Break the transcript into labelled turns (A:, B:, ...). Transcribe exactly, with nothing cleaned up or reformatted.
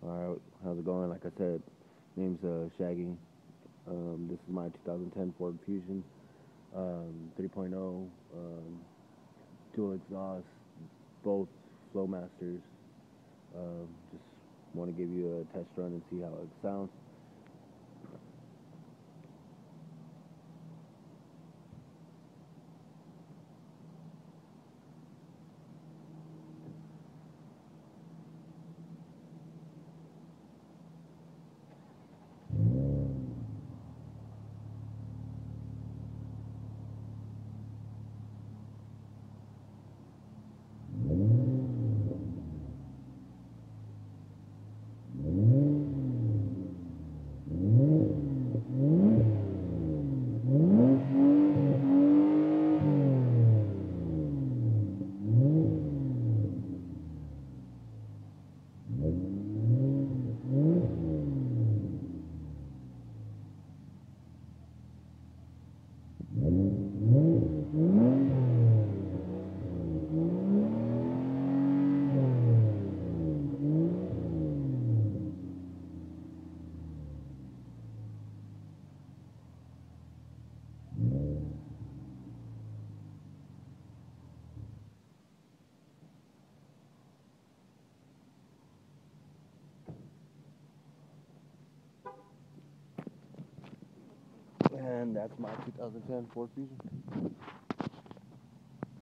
A: All right, how's it going? Like I said, name's uh, Shaggy. Um, this is my two thousand ten Ford Fusion um, 3.0 um, dual exhaust, both Flowmasters. Um, just want to give you a test run and see how it sounds. And that's my two thousand ten Ford Fusion.